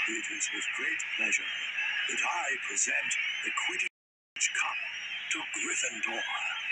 It is with great pleasure that I present the Quidditch Cup to Gryffindor.